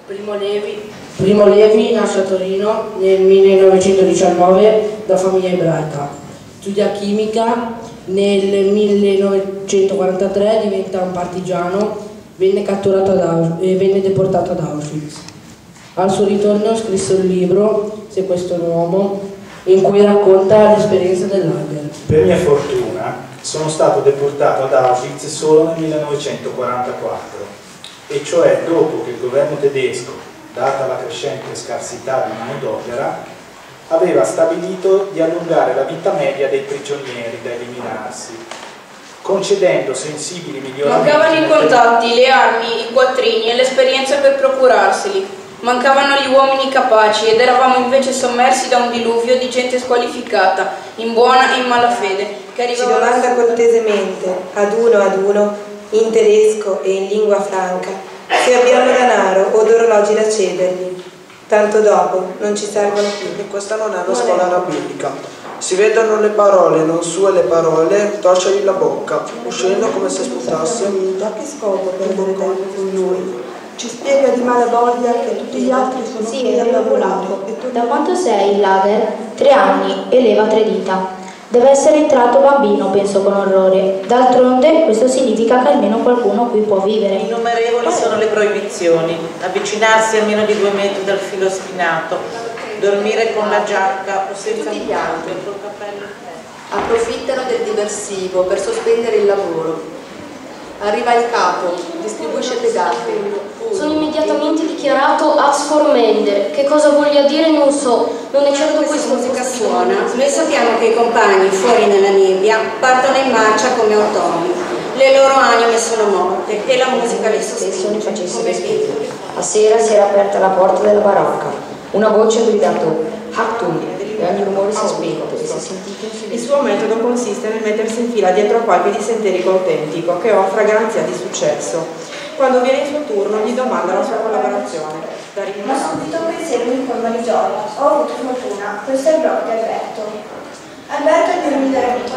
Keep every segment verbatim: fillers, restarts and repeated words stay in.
Primo Levi, Primo Levi nasce a Torino nel millenovecentodiciannove da famiglia ebraica. Studia chimica, nel millenovecentoquarantatré diventa un partigiano, venne catturato ad Aus- e venne deportato ad Auschwitz. Al suo ritorno scrisse un libro, Se questo è un uomo, in cui racconta l'esperienza del lager. Per mia fortuna sono stato deportato ad Auschwitz solo nel millenovecentoquarantaquattro, e cioè dopo che il governo tedesco, data la crescente scarsità di manodopera, aveva stabilito di allungare la vita media dei prigionieri da eliminarsi, concedendo sensibili miglioramenti. Mancavano i contatti, le armi, i quattrini e l'esperienza per procurarseli. Mancavano gli uomini capaci ed eravamo invece sommersi da un diluvio di gente squalificata, in buona e in malafede, che arrivava. Ci domanda cortesemente, ad uno ad uno, in tedesco e in lingua franca, se abbiamo denaro o orologi da cedergli. Tanto dopo non ci servono più. E questa non è una scuola rabbinica. Si vedono le parole, non sue le parole, torcegli la bocca, uscendo come se sputasse. Da che scopo perdere tempo con lui? Ci spiega di malavoglia che tutti gli altri sono sì, qui al lavorato. Da quanto sei in lager? Tre anni e leva tre dita. Deve essere entrato bambino, penso con orrore. D'altronde questo significa che almeno qualcuno qui può vivere. Innumerevoli sono le proibizioni: avvicinarsi a meno di due metri dal filo spinato, dormire con la giacca o senza tutti gli altri col cappello. Approfittano del diversivo per sospendere il lavoro. Arriva il capo, distribuisce pedate. Sono immediatamente dichiarato Asformender. Che cosa voglia dire non so, non è certo questa questo. musica suona. Noi sappiamo che i compagni fuori nella nebbia partono in marcia come automi. Le loro anime sono morte e la musica le sostiene come vetri. A sera si era aperta la porta della baracca. Una voce ha gridato Achtung, e ogni rumore si è spento e si è sentito. Il suo metodo consiste nel mettersi in fila dietro a qualche dissenterico autentico che offra garanzia di successo. Quando viene il suo turno gli domanda la sua collaborazione. Ma subito un pensiero mi colma di gioia. Ho avuto fortuna, questo è il blog di Alberto. Alberto è il mio migliore amico.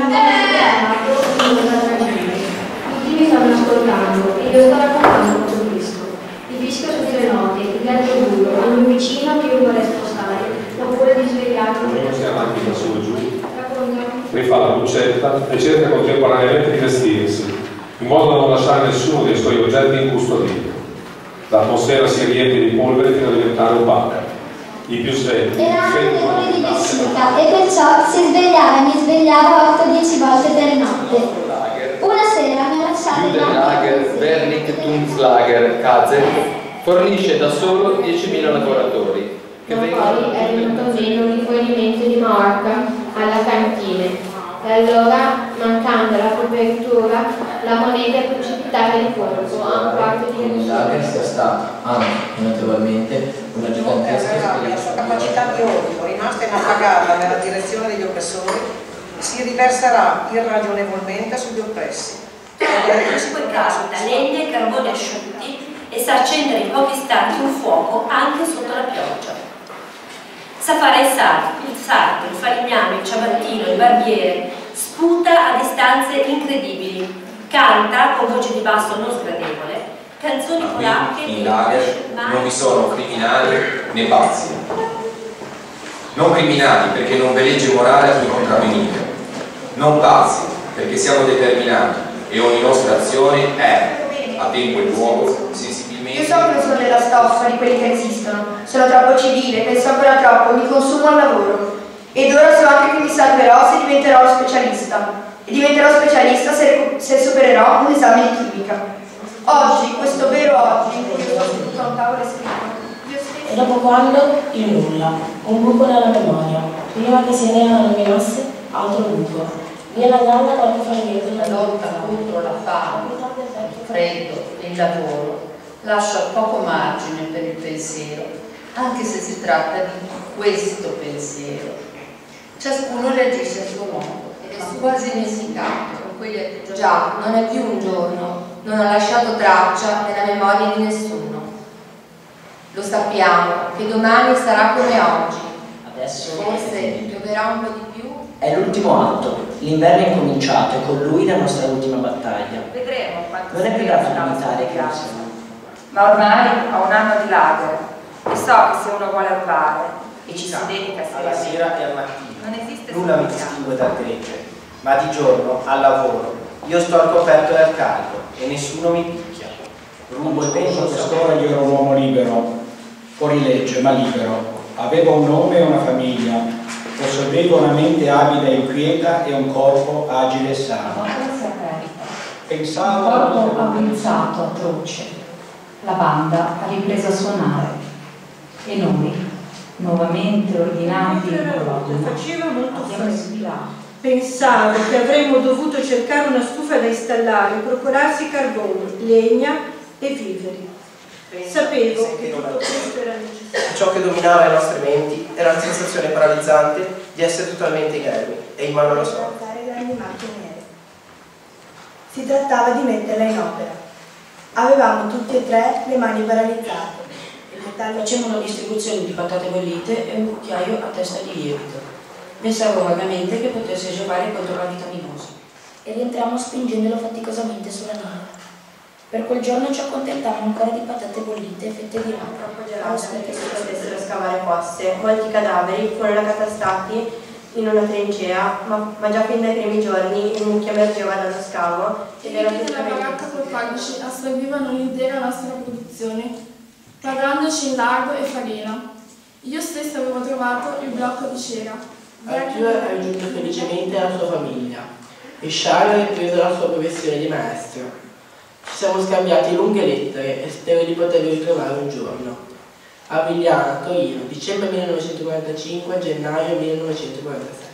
Tutti mi stanno ascoltando e io sto raccontando tutto questo. Il fischio sotto le note, il gatto duro, il mio vicino che io vorrei spostare, oppure di svegliarmi. Non si avanti da su e giù, rifà la buccetta e cerca contemporaneamente di vestirsi, in modo da non lasciare nessuno dei suoi oggetti incustoditi. L'atmosfera si riempie di polvere fino a diventare opaca. I più svegli era anche debole di vescica e perciò si svegliava e mi svegliava otto dieci volte per notte. Una sera mi ha lasciato il Judenlager Vernichtungslager Kazel fornisce da solo diecimila lavoratori. Ma poi è venuto meno un rifornimento di Mallorca alla cantina. E allora, mancando la copertura, la moneta è precipitata di colpo a un quarto di Il lager sia stato anche notevolmente una gigantesca esperienza. La sua capacità di odio, rimasta inappagata nella direzione degli oppressori, si riverserà irragionevolmente sugli oppressi. Poi carta, legna e carboni asciutti e sa accendere in pochi istanti un fuoco anche sotto la pioggia. Sa fare il sarto, il sarto, il falegname, il ciabattino, il barbiere, sputa a distanze incredibili, canta con voce di basso non sgradevole, canzoni polacche. In lager non vi sono criminali né pazzi. Non criminali perché non ve legge morale a cui contravvenire, non pazzi perché siamo determinati e ogni nostra azione è, a tempo e luogo, sensibilmente. Io so che non sono della stoffa di quelli che esistono, sono troppo civile, penso ancora troppo, mi consumo al lavoro. Ed ora so anche che mi salverò se diventerò lo specialista. E diventerò specialista se, se supererò un esame di chimica. Oggi, questo vero oggi, in cui io sto seduto a un tavolo e scrivo, E dopo quando? Il nulla, un buco nella memoria. Prima che se ne nominasse, altro buco. Via la galla qualche frammento. La lotta contro la fame, il freddo, il lavoro lascia poco margine per il pensiero, anche se si tratta di questo pensiero. Ciascuno reagisce a suo modo, ma quasi inesitato con quegli atteggiamenti. Già, non è più un giorno, non ha lasciato traccia nella memoria di nessuno. Lo sappiamo che domani sarà come oggi. Adesso forse pioverà un po' di più. È l'ultimo atto, l'inverno è incominciato e con lui la nostra ultima battaglia. Vedremo quanto non è più da limitare che non siamo. ma ormai ho un anno di lager e so che se uno vuole rubare e ci si dedica alla sera e al mattino, non esiste nulla mi distingue dal gregge, ma di giorno al lavoro io sto al coperto e al caldo e nessuno mi picchia. Rubo e penso che scuola io ero un uomo libero, fuori legge ma libero, avevo un nome e una famiglia, possedevo una mente avida e inquieta e un corpo agile e sano. Pensavo il corpo avvezzato, atroce, la banda ha ripreso a suonare e noi, nuovamente ordinati in colonna, faceva molto abbiamo freddo. sfilato. Pensavo che avremmo dovuto cercare una stufa da installare, procurarsi carboni, legna e viveri. Sapevo che tutto questo era necessario. Ciò che dominava le nostre menti era la sensazione paralizzante di essere totalmente inermi e in mano alla sorte. Grandi macchie nere. Si trattava di metterla in opera. Avevamo tutti e tre le mani paralizzate. Facemmo una distribuzione di patate bollite e un cucchiaio a testa di lievito. Pensavo vagamente che potesse giovare contro la vitaminosi. E rientriamo spingendolo faticosamente sulla nave. Per quel giorno ci accontentammo ancora di patate bollite e fette di rame. Troppo gelate perché si potessero scavare fosse. Molti cadaveri furono accatastati in una trincea, ma, ma già fin dai primi giorni il mucchio emergeva dallo scavo ed era I della baracca propagici assorbivano l'intera nostra produzione, pagandoci in lardo e farina. Io stessa avevo trovato il blocco di cera. Arthur è raggiunto felicemente la sua famiglia e Charles ha ripreso la sua professione di maestro. Ci siamo scambiati lunghe lettere e spero di poterlo ritrovare un giorno. A Vigliana, Torino, dicembre millenovecentoquarantacinque, gennaio millenovecentoquarantasei.